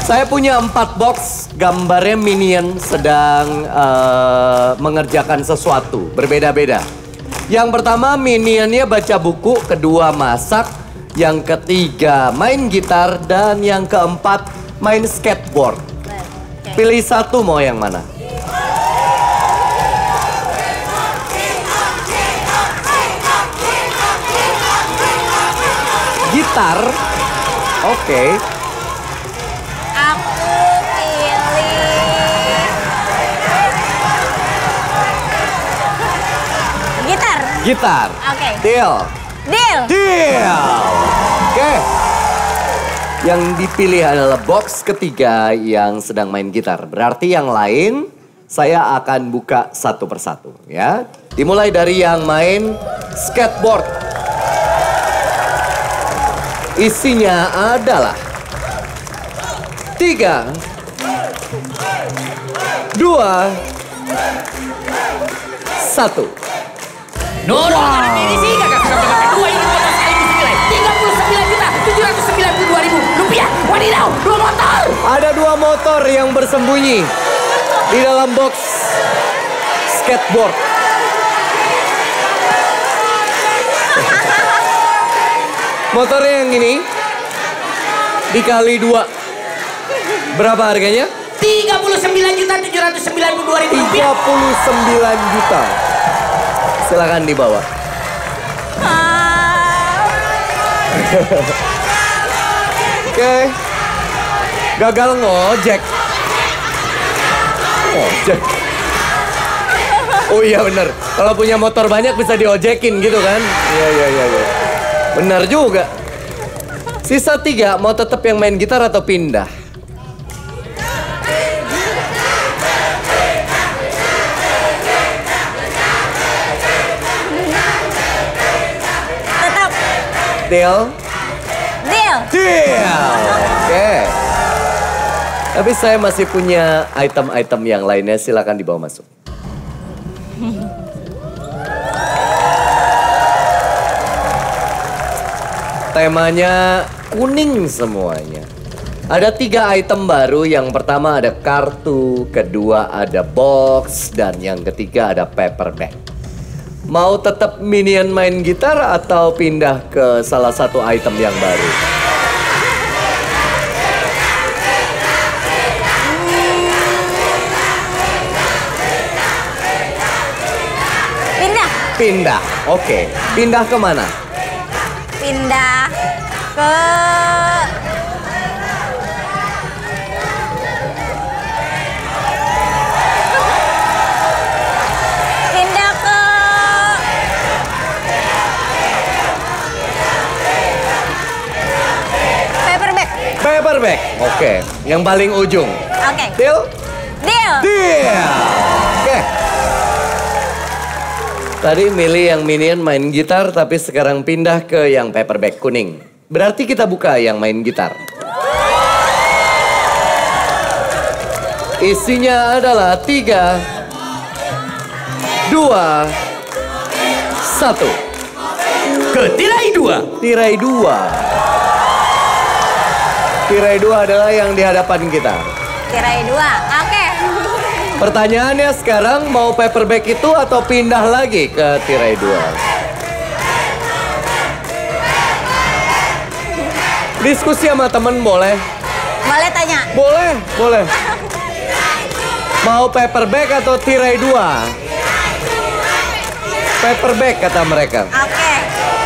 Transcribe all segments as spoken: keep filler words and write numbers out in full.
Saya punya empat box, gambarnya minion sedang uh, mengerjakan sesuatu, berbeda-beda. Yang pertama minionnya baca buku, kedua masak, yang ketiga main gitar, dan yang keempat main skateboard. Pilih satu, mau yang mana? Gitar, oke. Okay. Aku pilih gitar. Gitar. Oke. Okay. Deal. Deal. Deal. Oke. Okay. Yang dipilih adalah box ketiga yang sedang main gitar. Berarti yang lain saya akan buka satu persatu ya. Dimulai dari yang main skateboard. Isinya adalah tiga, dua, satu. Noro wow. Edisi kakak kakak kedua ini motor sekaligus nilai tiga puluh sembilan juta tujuh ratus sembilan puluh dua ribu rupiah. Wadidaw, dua motor. Ada dua motor yang bersembunyi di dalam box skateboard. Motornya yang ini dikali dua. Berapa harganya? tiga puluh sembilan juta tujuh ratus sembilan puluh dua ribu rupiah. tiga puluh sembilan juta. Silakan dibawa. Oke. Okay. Gagal ngojek. Ojek. Oh iya bener. Kalau punya motor banyak bisa diojekin gitu kan? Iya iya iya. Ya. Benar juga. Sisa tiga, mau tetap yang main gitar atau pindah? Tetap. Deal? Deal. Deal. Oke. Okay. Tapi saya masih punya item-item yang lainnya, silakan dibawa masuk. Temanya kuning semuanya. Ada tiga item baru. Yang pertama ada kartu, kedua ada box, dan yang ketiga ada paperback. Mau tetap minion main gitar atau pindah ke salah satu item yang baru? Pindah. Pindah, oke. Okay. Pindah ke mana? Pindah ke pindah ke paperback. Paperback, oke. Okay. Yang paling ujung. Oke. Okay. Deal? Deal. Deal. Oke. Okay. Tadi milih yang minion main gitar, tapi sekarang pindah ke yang paperback kuning. Berarti kita buka yang main gitar. Isinya adalah tiga, dua, satu. Ke tirai dua. Tirai dua. Tirai dua adalah yang di hadapan kita. Tirai dua, oke. Okay. Pertanyaannya sekarang mau paperback itu atau pindah lagi ke tirai dua? Diskusi sama temen boleh? Boleh tanya? Boleh, boleh. Mau paperback atau tirai dua? Paperback kata mereka. Oke. Okay.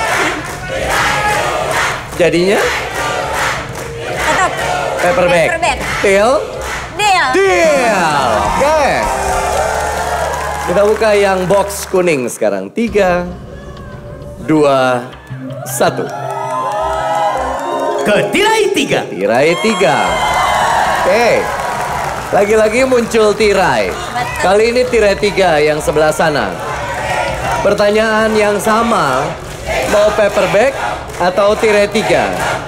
Jadinya? Tetap. Paperback. Paperback. Deal? Deal. Deal. Oke. Okay. Kita buka yang box kuning sekarang. Tiga, dua, satu. Ke tirai tiga. Tirai tiga. Oke. Okay. Lagi-lagi muncul tirai. Betul. Kali ini tirai tiga yang sebelah sana. Pertanyaan yang sama. Mau paperback atau tirai tiga?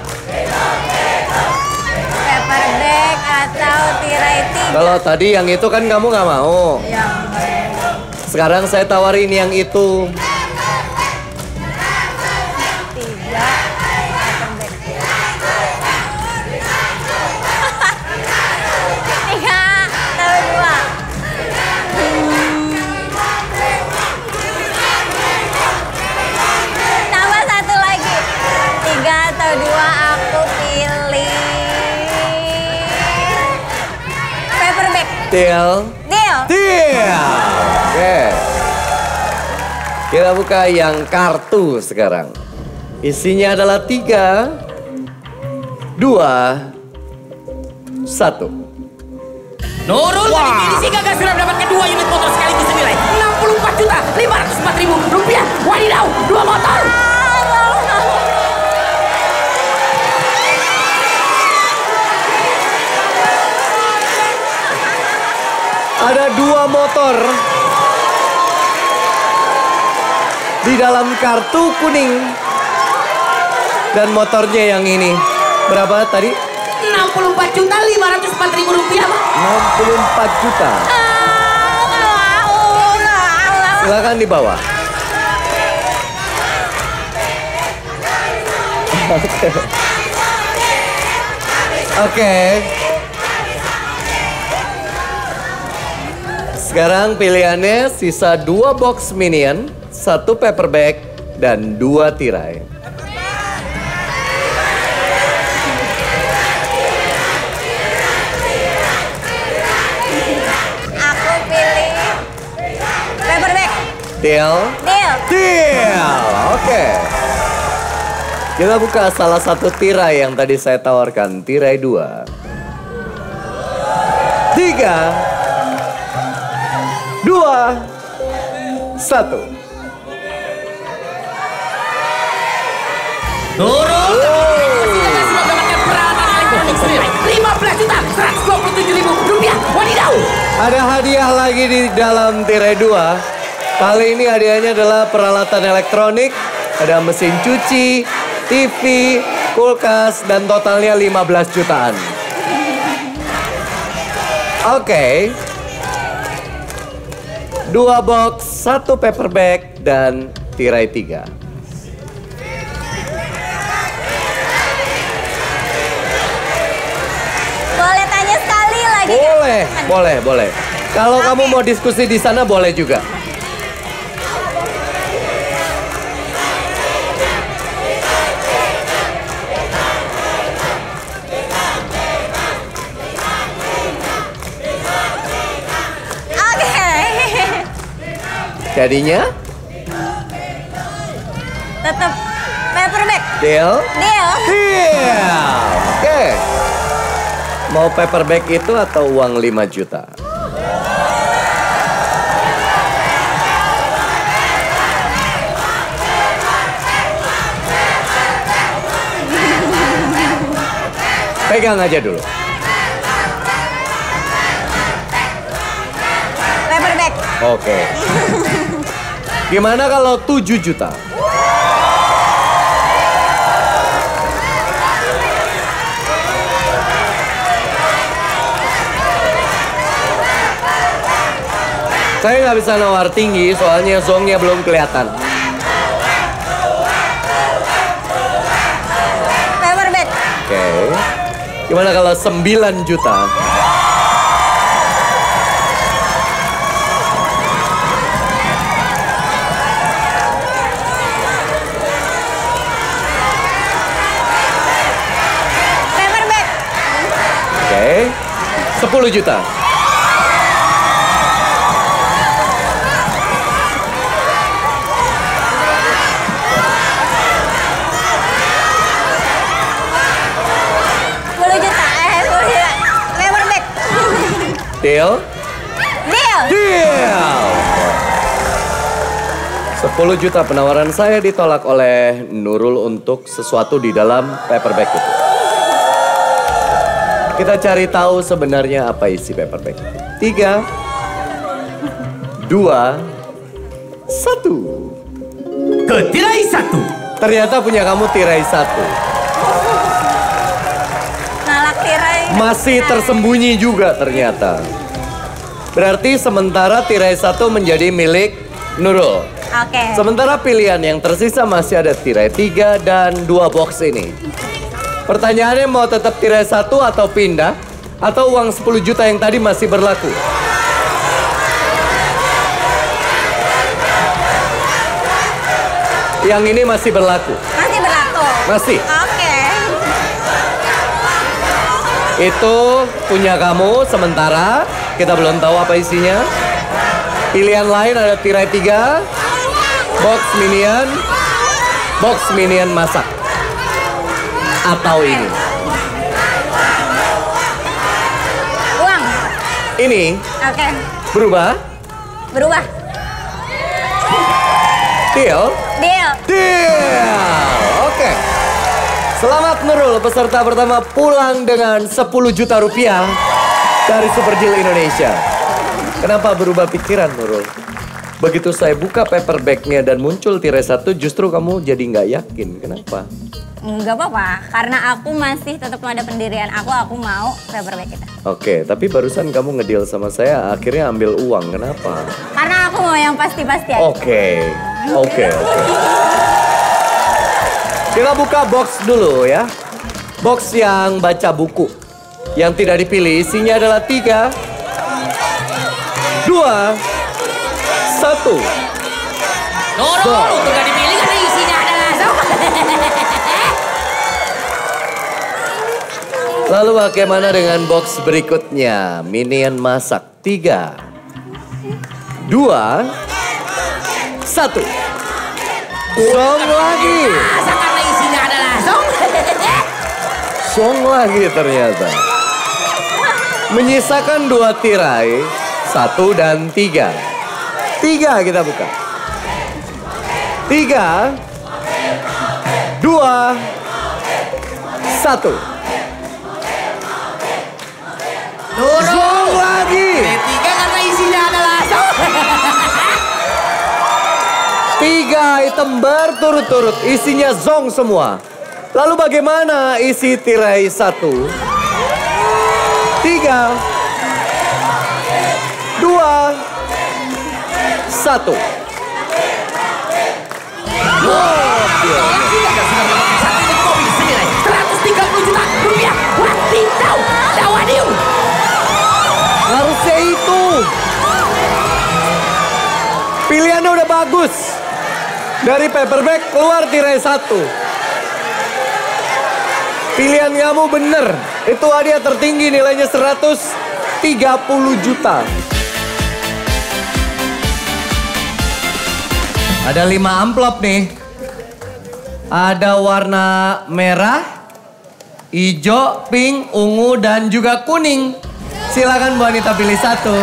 Paperback atau tirai tiga? Kalau tadi yang itu kan kamu nggak mau. Ya. Sekarang saya tawarin yang itu. Tiga. Paperback. Deal. Deal. Deal. Oke. Kita buka yang kartu sekarang. Isinya adalah tiga, dua, satu. Nurul dari Medisi gagal sudah mendapatkan dua unit motor sekaligus senilai enam puluh empat juta lima ratus empat ribu rupiah. Wadidaw, dua motor. Ada dua motor di dalam kartu kuning. Dan motornya yang ini. Berapa tadi? enam puluh empat juta lima ratus empat ribu rupiah, Pak. enam puluh empat juta. Silakan di bawah. Oke. Oke. Sekarang pilihannya sisa dua box minion, satu paper bag, dan dua tirai. Aku pilih paper bag. Deal? Deal. Deal. Oke. Kita buka salah satu tirai yang tadi saya tawarkan, tirai dua. Tiga. Dua. Satu. Nurul sudah mendapatkan peralatan elektronik senilai lima belas juta seratus dua puluh tujuh ribu rupiah. Wadidaw. Ada hadiah lagi di dalam tirai dua. Kali ini hadiahnya adalah peralatan elektronik. Ada mesin cuci, T V, kulkas, dan totalnya lima belas jutaan. Oke. Dua box, satu paper bag, dan tirai tiga. Boleh tanya sekali lagi? Boleh, boleh, boleh. Kalau kamu mau diskusi di sana boleh juga. Jadinya? Tetap paper bag. Deal? Deal. Deal. Oke. Mau paper bag itu atau uang lima juta? Pegang aja dulu. Paper bag. Oke. Gimana kalau tujuh juta? Saya nggak bisa nawar tinggi soalnya zongnya belum kelihatan. Paper bag. Oke. Gimana kalau sembilan juta? Paper bag. Oke. sepuluh juta. sepuluh juta. Eh, sepuluh juta. Paper bag. Deal? Deal. Deal. sepuluh juta penawaran saya ditolak oleh Nurul untuk sesuatu di dalam paper bag itu. Kita cari tahu sebenarnya apa isi paper bag. Tiga, dua, satu. Ke tirai satu. Ternyata punya kamu tirai satu. Nalak tirai. Masih tersembunyi juga ternyata. Berarti sementara tirai satu menjadi milik Nurul. Oke. Sementara pilihan yang tersisa masih ada tirai tiga dan dua box ini. Pertanyaannya mau tetap tirai satu atau pindah? Atau uang sepuluh juta yang tadi masih berlaku? Yang ini masih berlaku? Masih berlaku. Masih. Oke. Itu punya kamu sementara. kita belum tahu apa isinya. Pilihan lain ada tirai tiga, box minion, box minion masak. Atau ini. Uang. Ini Oke. berubah. Berubah. Deal. Deal. Deal. Oke. Selamat Nurul, peserta pertama pulang dengan sepuluh juta rupiah dari Super Deal Indonesia. Kenapa berubah pikiran Nurul? Begitu saya buka paper bag-nya dan muncul tirai satu, justru kamu jadi nggak yakin. Kenapa? Enggak apa-apa, karena aku masih tetap ada pendirian aku, aku mau paper bag kita. Oke, tapi barusan kamu ngedeal sama saya, akhirnya ambil uang. Kenapa? Karena aku mau yang pasti-pasti aja. Oke, oke, oke. Kita buka box dulu ya. Box yang baca buku. Yang tidak dipilih isinya adalah tiga, dua, satu. Nurul, untuk gak dipilih karena isinya adalah sok. Lalu bagaimana dengan box berikutnya? Minion masak. Tiga, dua, satu. Song lagi. Masa karena isinya adalah sok. Song lagi ternyata. Menyisakan dua tirai, satu dan tiga. Tiga kita buka. Tiga, dua, satu. Nurul. Song lagi. Tiga karena isinya adalah sok. Tiga item berturut-turut isinya zong semua. Lalu bagaimana isi tirai satu? Tiga, dua, satu. seratus tiga puluh juta rupiah. Wadidaw, dawadiu. Harusnya itu. Pilihannya udah bagus. Dari paper bag keluar tirai satu. Pilihan kamu bener. Itu hadiah tertinggi nilainya seratus tiga puluh juta. Ada lima amplop nih. Ada warna merah, hijau, pink, ungu, dan juga kuning. Silakan Bu Anita pilih satu.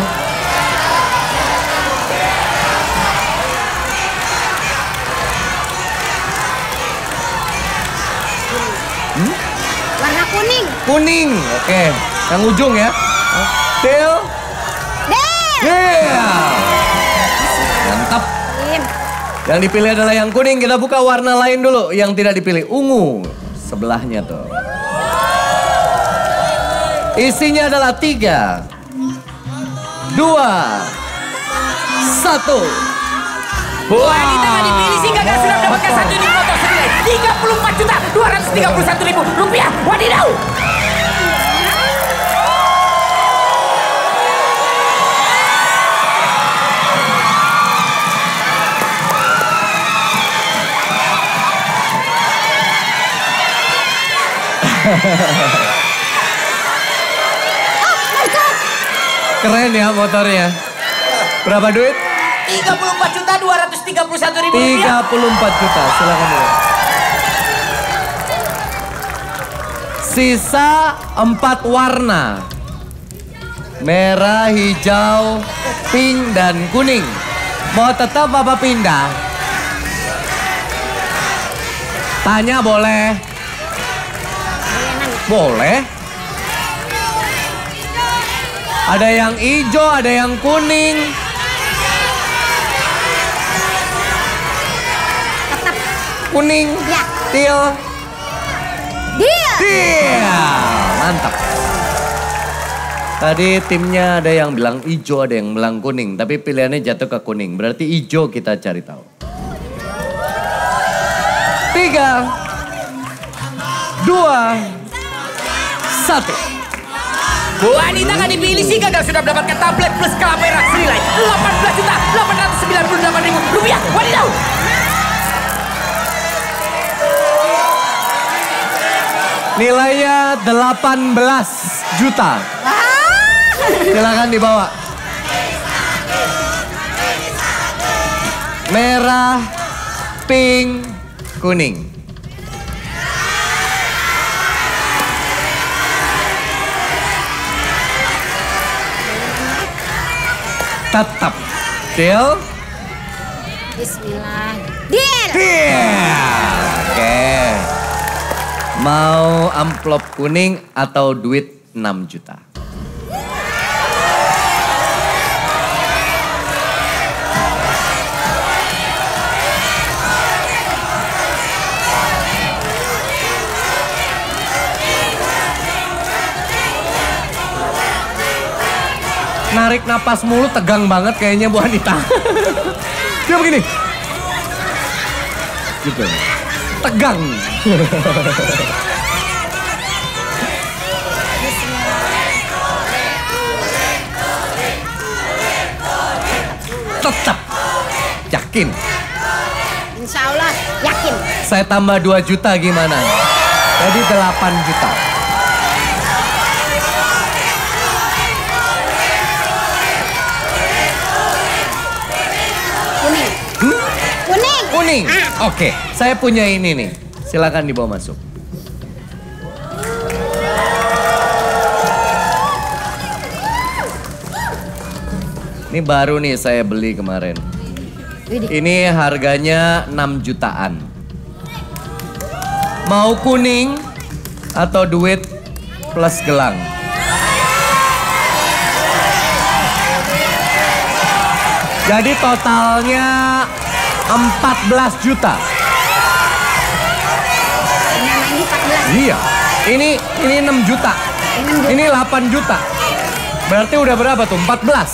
Hmm? Warna kuning. Kuning, oke. Yang ujung ya. Deal. Deal. Deal. Mantap. Im. Yang dipilih adalah yang kuning. Kita buka warna lain dulu. Yang tidak dipilih, ungu. Sebelahnya tuh. Isinya adalah tiga, dua, satu. Bu Anita nggak dipilih sih gagal sudah mendapatkan satu unit motor senilai tiga puluh empat juta dua ratus tiga puluh satu ribu rupiah. Wadidaw. Keren ya motornya. Berapa duit? tiga puluh empat juta dua ratus tiga puluh satu ribu rupiah. tiga puluh empat juta, silakan dulu. Sisa empat warna. Merah, hijau, pink, dan kuning. Mau tetap apa pindah? Tanya boleh? Boleh. Ada yang hijau, ada yang kuning. Kuning. Ya. Deal. Deal. Deal. Mantap. Tadi timnya ada yang bilang hijau, ada yang bilang kuning. Tapi pilihannya jatuh ke kuning. Berarti hijau kita cari tahu. Tiga. Dua. Satu. Bu Anita nggak dipilih sih gagal sudah mendapatkan tablet plus kamera senilai delapan belas juta delapan ratus sembilan puluh delapan ribu rupiah. Wadidaw. Nilainya delapan belas juta. Silakan dibawa. Merah, pink, kuning. Tetap. Deal? Bismillah. Deal. Deal. Oke. Mau amplop kuning atau duit enam juta? Narik napas mulu, tegang banget kayaknya Bu Anita. Dia begini. Gitu. Tegang. Tetap. Yakin. Insya Allah yakin. Saya tambah dua juta gimana? Jadi delapan juta. Kuning. Hmm? Kuning. Kuning. Ah. Oke, saya punya ini nih. Silakan dibawa masuk. Ini baru nih saya beli kemarin. Ini harganya enam jutaan. Mau kuning atau duit plus gelang? Jadi totalnya empat belas juta. Ini empat belas. Iya. Ini ini enam juta. Ini delapan juta. Berarti udah berapa tuh? empat belas.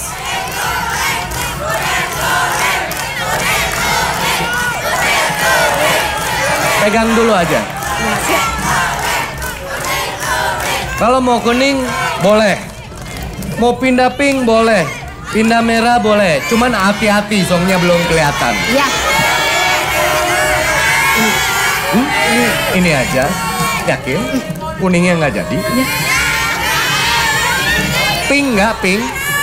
Pegang dulu aja. Kalau mau kuning boleh. Mau pindah pink boleh. Pindah merah boleh. Cuman hati-hati songnya belum kelihatan. Iya. Hmm, ini, ini aja. Yakin? Kuningnya nggak jadi? Iya. Pink nggak pink?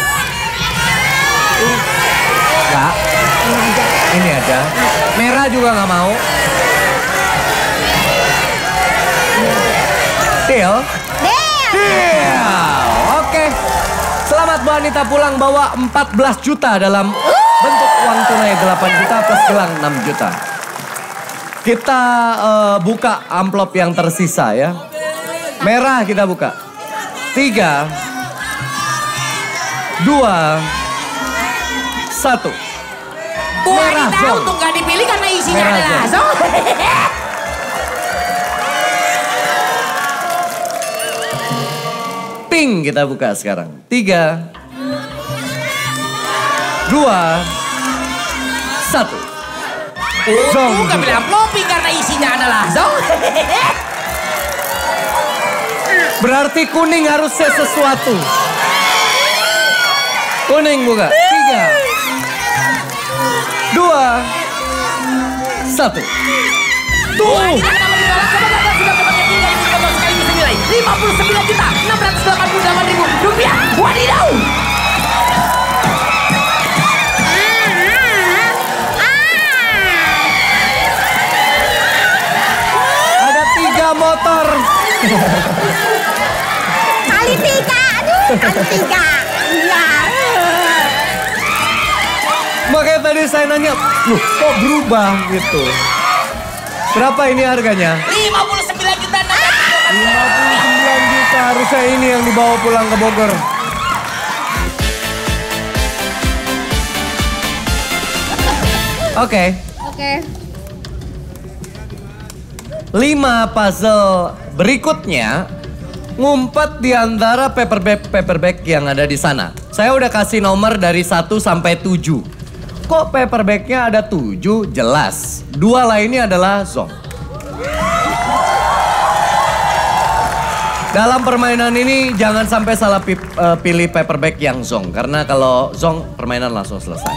Nggak. Ini aja. Merah juga nggak mau. Deal? Deal. Deal. Oke. Selamat Bu Anita pulang bawa empat belas juta dalam bentuk uang tunai delapan juta plus gelang enam juta. Kita uh, buka amplop yang tersisa ya. Merah kita buka. Tiga. Dua. Satu. Bu Merah, Anita Zong. untuk gak dipilih karena isinya Merah, adalah Zong. Zong. Pink kita buka sekarang. Tiga. Dua. Satu. Zong Untung gak juga. pilih amploping karena isinya adalah Zong. Berarti kuning harus se- sesuatu. Kuning buka. Tiga. Dua. Satu. Tuh. lima puluh sembilan juta enam ratus delapan puluh delapan ribu rupiah. Wadidaw. Ada tiga motor. Kali tiga. Aduh, kali tiga. Iya. Makanya tadi saya nanya, loh kok berubah gitu. Berapa ini harganya? lima puluh sembilan juta enam ratus lima puluh sembilan juta, harusnya ini yang dibawa pulang ke Bogor. Oke, Oke. lima puzzle berikutnya ngumpet di antara paperback-paperback yang ada di sana. Saya udah kasih nomor dari satu sampai tujuh. Kok paperbacknya ada tujuh? Jelas. Dua lainnya adalah Zong. Dalam permainan ini jangan sampai salah pi- uh, pilih paperback yang Zong. Karena kalau Zong permainan langsung selesai.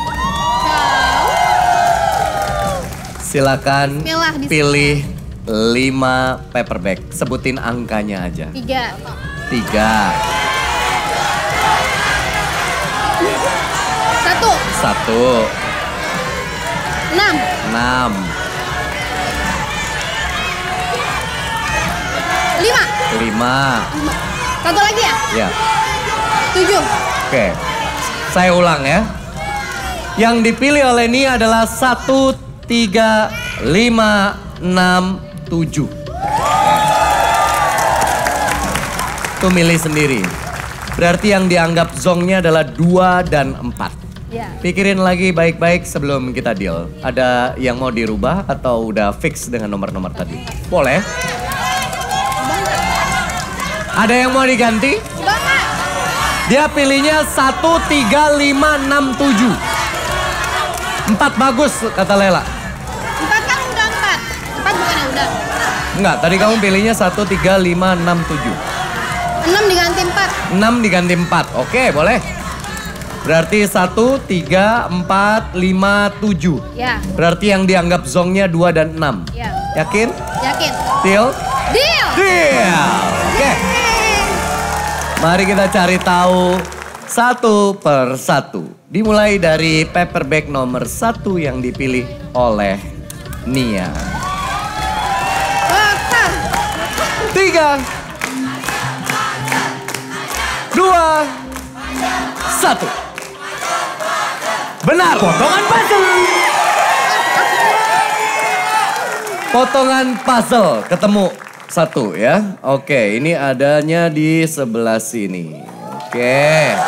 Silakan Bismillah, bismillah. pilih lima paperback. Sebutin angkanya aja. Tiga. Tiga. Satu. Satu. Enam. Enam. Lima. Lima. Satu lagi ya? Ya. Tujuh. Oke. Saya ulang ya. Yang dipilih oleh Nia adalah satu, tiga, lima, enam, tujuh. Tuh milih sendiri. Berarti yang dianggap zongnya adalah dua dan empat. Ya. Pikirin lagi baik-baik sebelum kita deal. Ada yang mau dirubah atau udah fix dengan nomor-nomor tadi? Boleh. Ada yang mau diganti? Banget. Dia pilihnya satu, tiga, lima, enam, tujuh. Empat bagus kata Lela. Empat kan udah empat. Empat bukannya udah. Enggak, tadi kamu pilihnya satu, tiga, lima, enam, tujuh. Enam diganti empat. Enam diganti empat. Oke, boleh. Berarti satu, tiga, empat, lima, tujuh. Ya. Berarti yang dianggap zongnya dua dan enam. Ya. Yakin? Yakin. Deal? Deal. Deal. Oke. Mari kita cari tahu satu per satu. Dimulai dari paper bag nomor satu yang dipilih oleh Nia. Oke. Tiga. Dua. Satu. Benar. Potongan puzzle. Potongan puzzle ketemu satu ya. Oke, ini adanya di sebelah sini. Oke.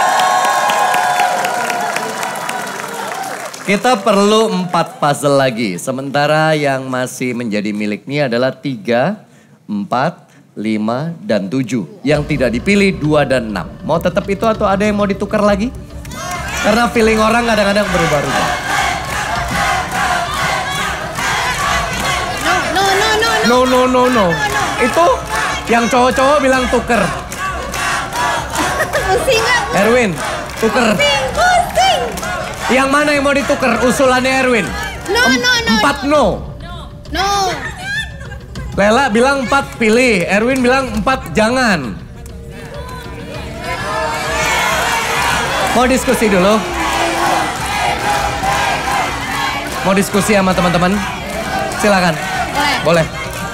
Kita perlu empat puzzle lagi. Sementara yang masih menjadi miliknya adalah tiga, empat, lima, dan tujuh. Yang tidak dipilih dua dan enam. Mau tetap itu atau ada yang mau ditukar lagi? Karena feeling orang kadang-kadang berubah-ubah. No, no, no, no, no. No, no, no, no. Itu yang cowok-cowok bilang tuker. Pusing gak? Erwin, tuker. Pusing, pusing. Yang mana yang mau ditukar? Usulannya Erwin. No, Em- no, no. Empat no. No. Lela bilang empat pilih, Erwin bilang empat jangan. Mau diskusi dulu? Mau diskusi sama teman-teman? Silakan. Boleh. Boleh.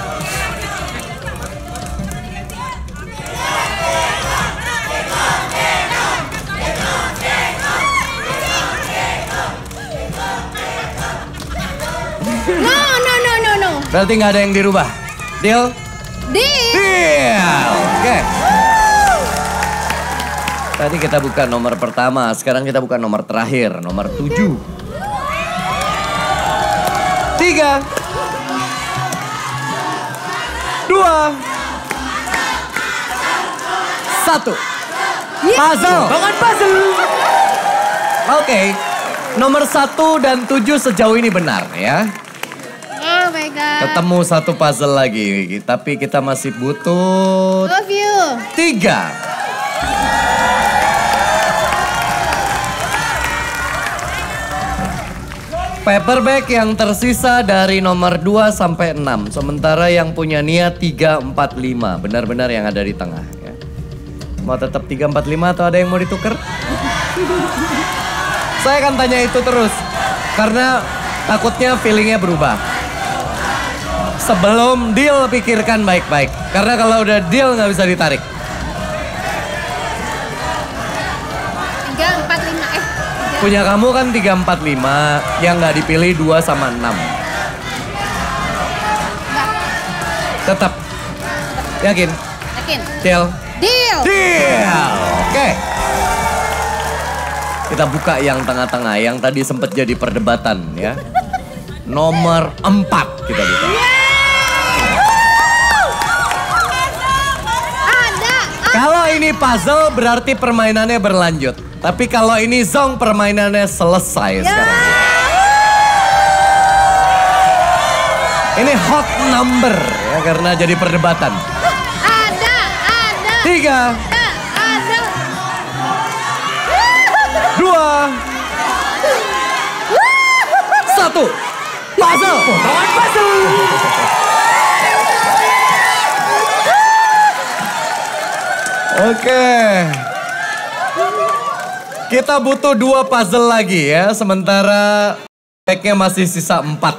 No, no, no, no, no. Berarti nggak ada yang dirubah. Deal? Deal. Deal. Oke. Tadi kita buka nomor pertama, sekarang kita buka nomor terakhir, nomor tujuh. Tiga. Dua. Satu. Puzzle. Bangun puzzle. Oke. Nomor satu dan tujuh sejauh ini benar ya. Oh my God. Ketemu satu puzzle lagi, tapi kita masih butuh Love you. tiga. Paper bag yang tersisa dari nomor dua sampai enam. Sementara yang punya Nia tiga, empat, lima. Benar-benar yang ada di tengah. Ya. Mau tetap tiga, empat, lima atau ada yang mau ditukar? Saya akan tanya itu terus. Karena takutnya feelingnya berubah. Sebelum deal pikirkan baik-baik. Karena kalau udah deal nggak bisa ditarik. Tiga, empat, lima. Eh. Tiga. Punya kamu kan tiga, empat, lima. Yang nggak dipilih dua sama enam. Enggak. Tetap. Yakin? Yakin. Deal? Deal. Deal. Oke. Kita buka yang tengah-tengah. Yang tadi sempat jadi perdebatan ya. Nomor empat kita buka. Ada. Kalau ini puzzle berarti permainannya berlanjut. Tapi kalau ini zong permainannya selesai sekarang. Ini hot number ya karena jadi perdebatan. Ada. Ada. Tiga, Ada. Ada. dua, satu. Puzzle. Potongan puzzle. Oke. Kita butuh dua puzzle lagi ya. Sementara packnya masih sisa empat.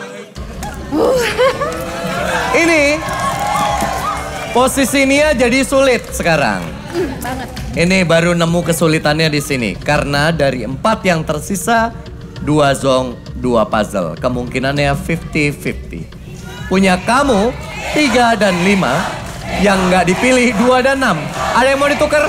Ini posisi Nia jadi sulit sekarang. Hmm, banget. Ini baru nemu kesulitannya di sini. Karena dari empat yang tersisa, dua zong, dua puzzle. Kemungkinannya lima puluh lima puluh. Punya kamu, tiga dan lima. Yang nggak dipilih, dua dan enam. Ada yang mau ditukar?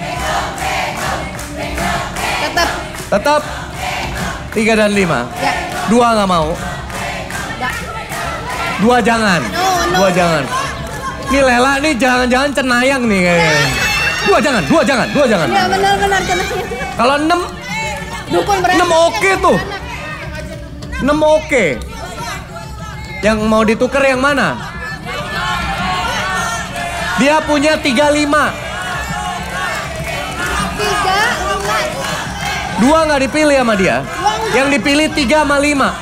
Tetap. Tetap tiga dan lima. Ya. Dua nggak mau. Enggak. Dua jangan. No, no. Dua jangan. Ini Lela nih jangan-jangan cenayang nih kayaknya. Dua jangan, dua jangan, dua jangan. Iya benar-benar cenayang. Kalau enam, Dukun berani. enam oke tuh. Enam oke. Yang mau ditukar yang mana? Dia punya tiga lima. Tiga, lima. Dua nggak dipilih sama dia. Yang dipilih tiga sama lima.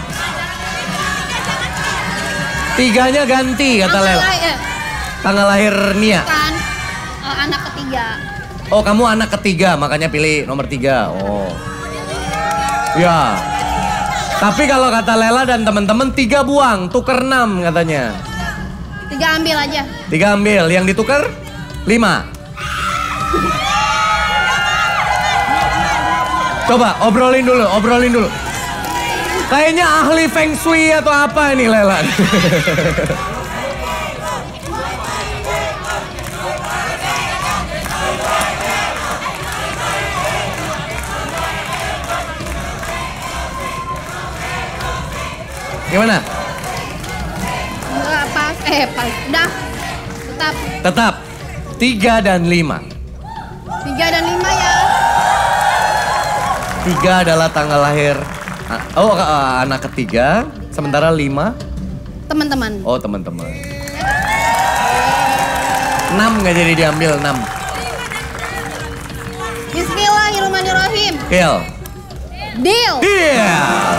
Tiganya ganti kata Lela. Eh, Tanggal lahir Nia. kan eh, anak ketiga. Oh kamu anak ketiga makanya pilih nomor tiga. Oh. Ya. Tapi kalau kata Lela dan teman-teman tiga buang, tuker enam katanya. Tiga ambil aja. Tiga ambil, yang ditukar lima. Coba obrolin dulu, obrolin dulu. Kayaknya ahli feng shui atau apa ini Lela. Gimana? Enggak pas, eh pas. Udah. Tetap. Tetap tiga dan lima. Tiga dan lima ya. Tiga adalah tanggal lahir. Oh uh, anak ketiga. Sementara lima. Teman-teman. Oh teman-teman. Enam nggak jadi diambil enam. Bismillahirrahmanirrahim. Kill. Deal. Iya.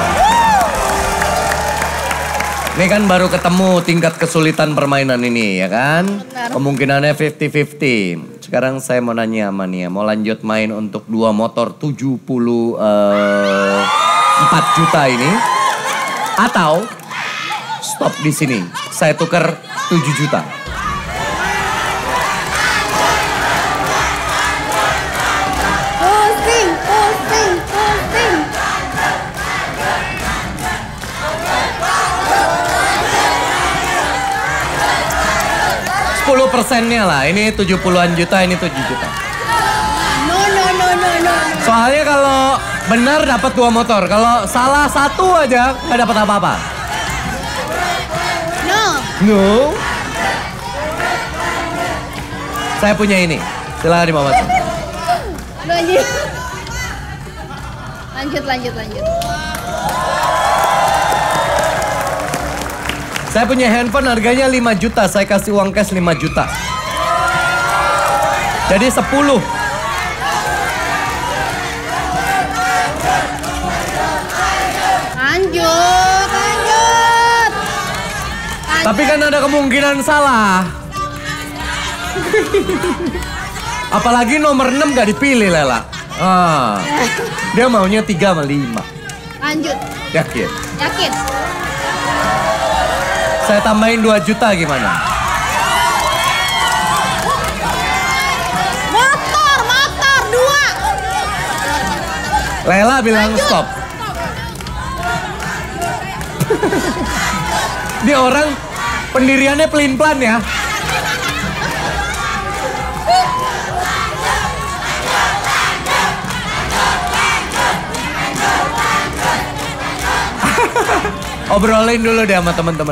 Ini kan baru ketemu tingkat kesulitan permainan ini ya kan. Benar. Kemungkinannya lima puluh lima puluh. Sekarang saya mau nanya sama Nia. Mau lanjut main untuk dua motor tujuh puluh empat juta ini. Atau stop di sini. Saya tukar tujuh juta. Pusing, pusing, pusing. sepuluh persennya lah. Ini tujuh puluhan juta, ini tujuh juta. No, no, no, no, no. Soalnya kalau benar dapat dua motor. Kalau salah satu aja nggak dapat apa-apa. No. No. Saya punya ini. Silakan dibawa. Lanjut. Lanjut, lanjut, lanjut. Saya punya handphone harganya lima juta. Saya kasih uang cash lima juta. Jadi sepuluh. Lanjut, lanjut. Tapi kan ada kemungkinan salah. Apalagi nomor enam gak dipilih Lela. Ah, dia maunya tiga sama lima. Lanjut. Yakin? Yakin? Saya tambahin dua juta gimana? Motor, motor, dua. Lela bilang stop. Dia orang pendiriannya pelin-pelan ya. Obrolin dulu deh sama teman-teman.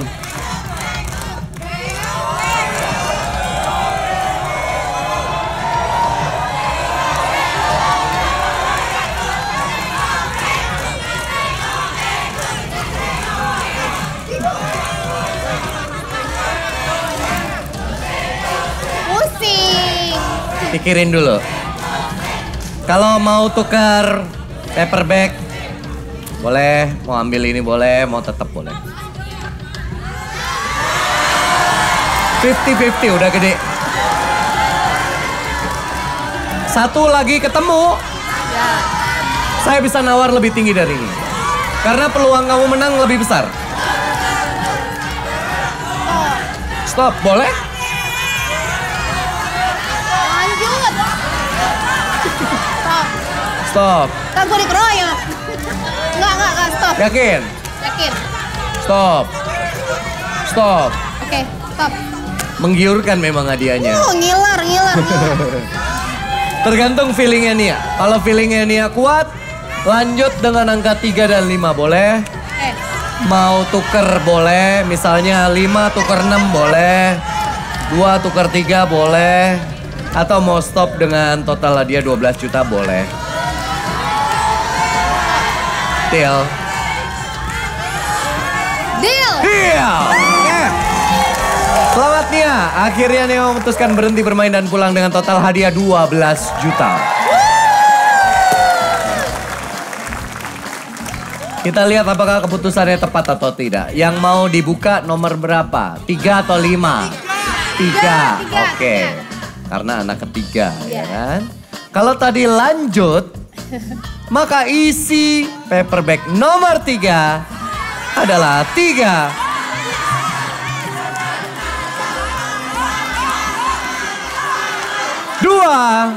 Pusing. Pikirin dulu. Kalau mau tukar paper bag, boleh. Mau ambil ini boleh, mau tetap boleh. lima puluh lima puluh udah gede. Satu lagi ketemu. Ya. Saya bisa nawar lebih tinggi dari ini. Karena peluang kamu menang lebih besar. Stop, boleh? Lanjut. Stop. Stop. Kan gue dikeroyok. Enggak, enggak, enggak, stop. Yakin? Yakin. Stop. Stop. Oke, stop. Menggiurkan memang hadiahnya. Uh, ngiler, ngiler, ngiler. Tergantung feelingnya Nia. Kalau feelingnya Nia kuat, lanjut dengan angka tiga dan lima boleh. Oke. Mau tuker boleh, misalnya lima tuker enam boleh. dua tuker tiga boleh. Atau mau stop dengan total hadiah dua belas juta boleh. Deal. Deal. Deal. Yeah. Selamat Nia, akhirnya Nia memutuskan berhenti bermain dan pulang dengan total hadiah dua belas juta. Kita lihat apakah keputusannya tepat atau tidak. Yang mau dibuka nomor berapa? Tiga atau lima? Tiga. Tiga, Oke. tiga. Karena anak ketiga, ya kan? Kalau tadi lanjut, maka isi paper bag nomor tiga adalah tiga. Dua.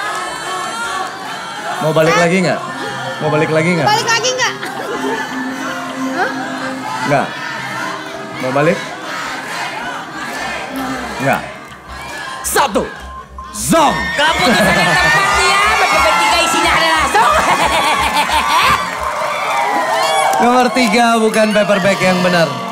Mau balik lagi nggak? Mau balik lagi nggak? Balik lagi nggak? Nggak. Mau balik? Nggak. Satu. Zong. Keputusan yang tepat ya, paper tiga isinya adalah Zong. Nomor tiga bukan paper bag yang benar.